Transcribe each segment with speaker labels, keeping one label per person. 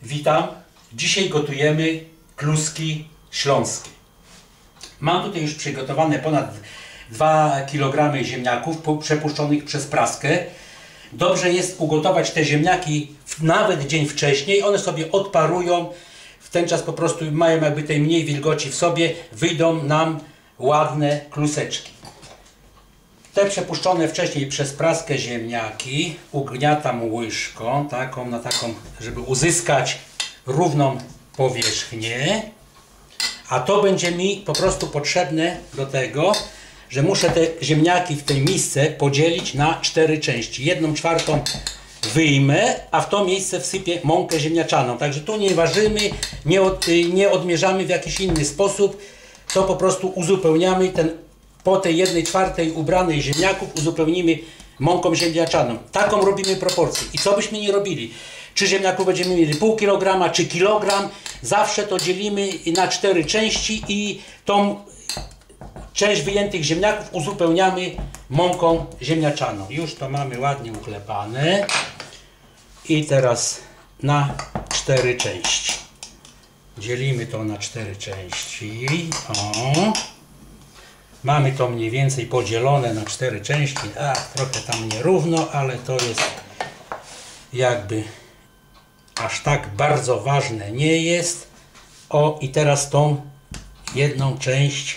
Speaker 1: Witam. Dzisiaj gotujemy kluski śląskie. Mam tutaj już przygotowane ponad 2 kg ziemniaków przepuszczonych przez praskę. Dobrze jest ugotować te ziemniaki nawet dzień wcześniej. One sobie odparują. W ten czas po prostu mają jakby tej mniej wilgoci w sobie. Wyjdą nam ładne kluseczki. Te przepuszczone wcześniej przez praskę ziemniaki ugniatam łyżką, taką, żeby uzyskać równą powierzchnię. A to będzie mi po prostu potrzebne do tego, że muszę te ziemniaki w tej misce podzielić na 4 części. 1/4 wyjmę, a w to miejsce wsypię mąkę ziemniaczaną. Także tu nie ważymy, nie odmierzamy w jakiś inny sposób. To po prostu uzupełniamy po tej 1/4 ubranej ziemniaków uzupełnimy mąką ziemniaczaną. Taką robimy proporcję. I co byśmy nie robili? Czy ziemniaków będziemy mieli pół kilograma, czy kilogram, zawsze to dzielimy na 4 części i tą część wyjętych ziemniaków uzupełniamy mąką ziemniaczaną. Już to mamy ładnie uklepane. I teraz na 4 części. Dzielimy to na 4 części. O. Mamy to mniej więcej podzielone na 4 części. Trochę tam nierówno, ale to jest jakby aż tak bardzo ważne nie jest. O, i teraz tą jedną część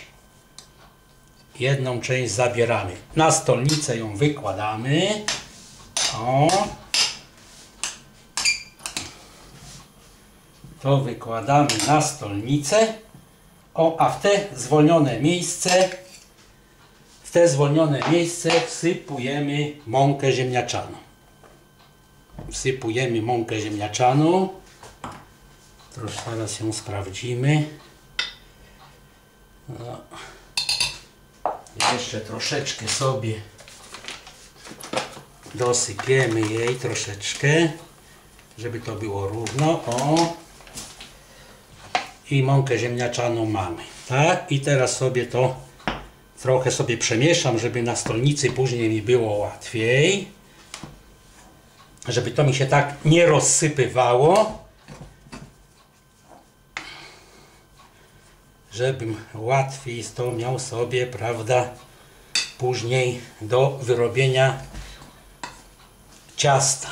Speaker 1: zabieramy. Na stolnicę ją wykładamy. O. To wykładamy na stolnicę. O, a w te zwolnione miejsce wsypujemy mąkę ziemniaczaną. Wsypujemy mąkę ziemniaczaną. Troszkę teraz ją sprawdzimy. No. Jeszcze troszeczkę sobie dosypiemy jej troszeczkę, żeby to było równo. O. I mąkę ziemniaczaną mamy. Tak? I teraz sobie to trochę sobie przemieszam, żeby na stolnicy później mi było łatwiej. Żeby to mi się tak nie rozsypywało. Żebym łatwiej to miał sobie, prawda, później do wyrobienia ciasta.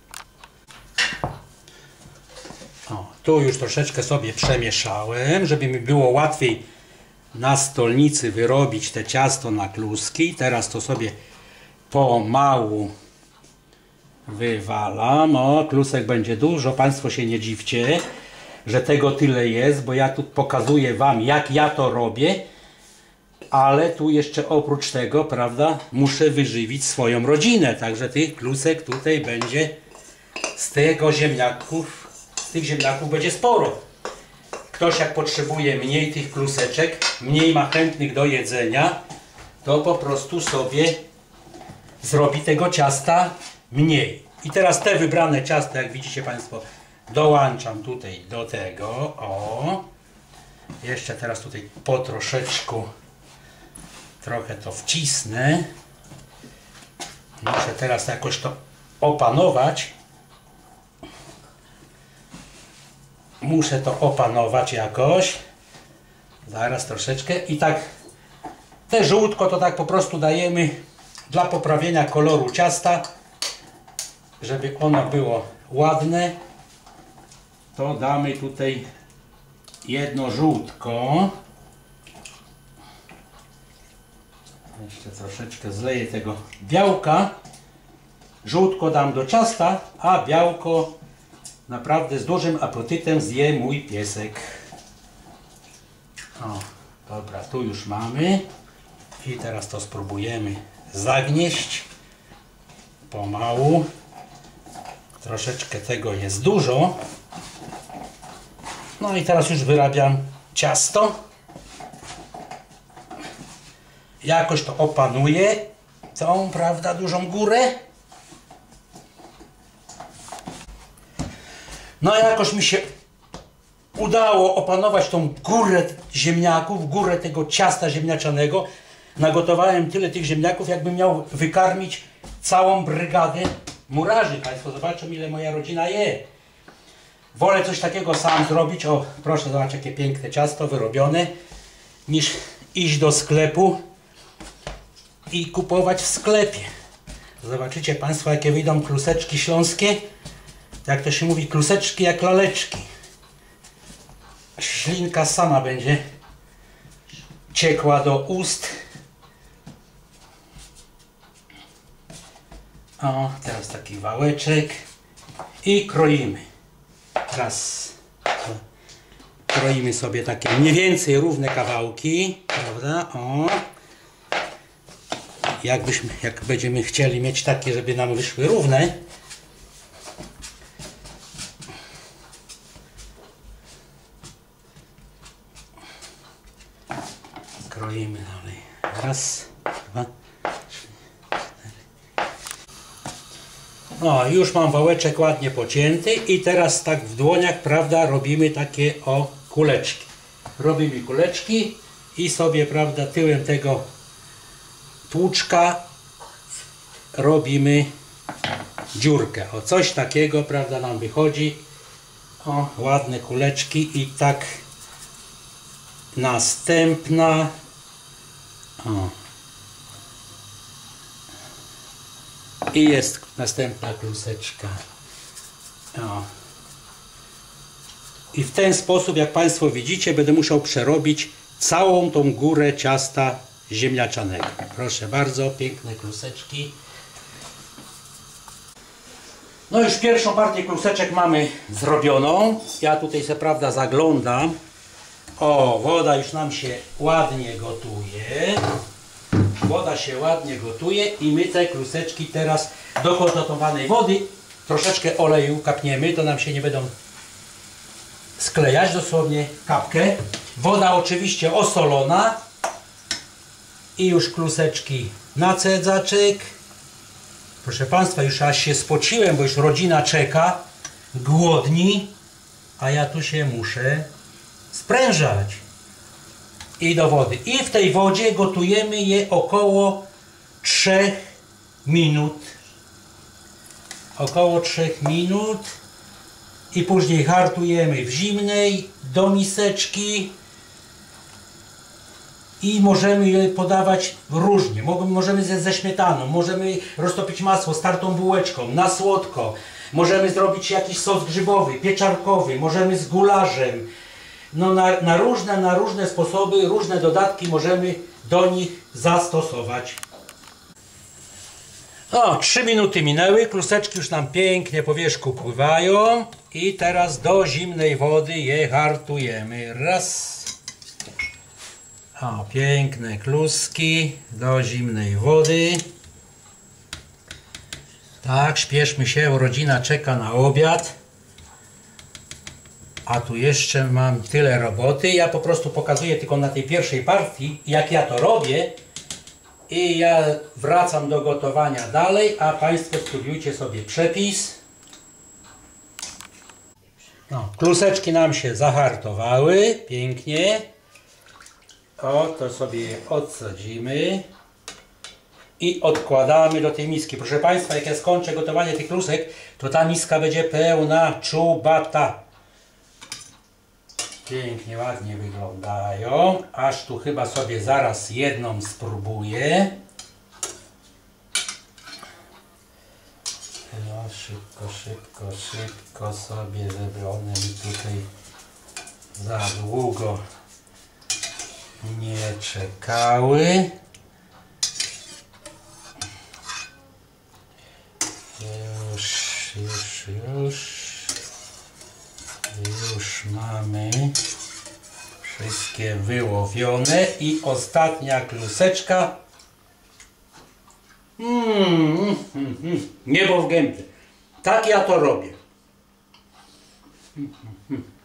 Speaker 1: O, tu już troszeczkę sobie przemieszałem, żeby mi było łatwiej na stolnicy wyrobić te ciasto na kluski. Teraz to sobie pomału wywalam. O, klusek będzie dużo. Państwo się nie dziwcie, że tego tyle jest, bo ja tu pokazuję Wam, jak ja to robię. Ale tu jeszcze oprócz tego, prawda, muszę wyżywić swoją rodzinę. Także tych klusek tutaj będzie z tych ziemniaków będzie sporo. Ktoś jak potrzebuje mniej tych kluseczek, mniej ma chętnych do jedzenia, to po prostu sobie zrobi tego ciasta mniej. I teraz te wybrane ciasto, jak widzicie Państwo, dołączam tutaj do tego. O. Jeszcze teraz tutaj po troszeczku trochę to wcisnę. Muszę teraz jakoś to opanować. Muszę to opanować jakoś. Zaraz troszeczkę. I tak te żółtko to tak po prostu dajemy dla poprawienia koloru ciasta, żeby ono było ładne. To damy tutaj jedno żółtko. Jeszcze troszeczkę zleję tego białka. Żółtko dam do ciasta, a białko naprawdę z dużym apetytem zje mój piesek. O, dobra, tu już mamy. I teraz to spróbujemy zagnieść pomału. Troszeczkę tego jest dużo. No i teraz już wyrabiam ciasto. Jakoś to opanuję. Tą, prawda, dużą górę. No jakoś mi się udało opanować tą górę ziemniaków, górę tego ciasta ziemniaczanego. Nagotowałem tyle tych ziemniaków, jakbym miał wykarmić całą brygadę murarzy. Państwo zobaczą, ile moja rodzina je. wolę coś takiego sam zrobić. O, proszę zobaczyć, jakie piękne ciasto wyrobione, niż iść do sklepu i kupować w sklepie. Zobaczycie Państwo, jakie wyjdą kluseczki śląskie. Jak to się mówi, kluseczki jak laleczki. Ślinka sama będzie ciekła do ust. O, teraz taki wałeczek i kroimy. Raz. Kroimy sobie takie mniej więcej równe kawałki, prawda? O. Jak będziemy chcieli mieć takie, żeby nam wyszły równe, kroimy dalej. Raz, dwa, trzy, cztery. No, już mam wałeczek ładnie pocięty i teraz tak w dłoniach, prawda, robimy takie o kuleczki. Robimy kuleczki i sobie, prawda, tyłem tego tłuczka robimy dziurkę. O, coś takiego, prawda, nam wychodzi. O, ładne kuleczki i tak następna. O. I jest następna kluseczka. O. I w ten sposób, jak Państwo widzicie, będę musiał przerobić całą tą górę ciasta ziemniaczanego. Proszę bardzo, piękne kluseczki. No już pierwszą partię kluseczek mamy zrobioną. Ja tutaj se, prawda, zaglądam. O, woda już nam się ładnie gotuje. Woda się ładnie gotuje i my te kluseczki teraz do gotowanej wody troszeczkę oleju kapniemy, to nam się nie będą sklejać, dosłownie kapkę. Woda oczywiście osolona i już kluseczki na cedzaczek. Proszę Państwa, już aż się spociłem, bo już rodzina czeka, głodni, a ja tu się muszę sprężać. I do wody. I w tej wodzie gotujemy je około 3 minut. Około 3 minut. I później hartujemy w zimnej do miseczki. I możemy je podawać różnie. Możemy zjeść ze śmietaną, możemy roztopić masło z tartą bułeczką, na słodko. Możemy zrobić jakiś sos grzybowy, pieczarkowy, możemy z gulaszem. No na różne sposoby, różne dodatki możemy do nich zastosować. O, 3 minuty minęły, kluseczki już nam pięknie po wierzchu pływają i teraz do zimnej wody je hartujemy. Raz. O, piękne kluski do zimnej wody. Tak, śpieszmy się, bo rodzina czeka na obiad. A tu jeszcze mam tyle roboty. Ja po prostu pokazuję tylko na tej pierwszej partii, jak ja to robię. I ja wracam do gotowania dalej, a Państwo studiujcie sobie przepis. No, kluseczki nam się zahartowały. Pięknie. O, to sobie je odsadzimy. I odkładamy do tej miski. Proszę Państwa, jak ja skończę gotowanie tych klusek, to ta miska będzie pełna czubata. Pięknie, ładnie wyglądają. Aż tu chyba sobie zaraz jedną spróbuję. No, szybko sobie, żeby one mi tutaj za długo nie czekały. Już mamy wszystkie wyłowione i ostatnia kluseczka. Niebo w gębie. Tak ja to robię.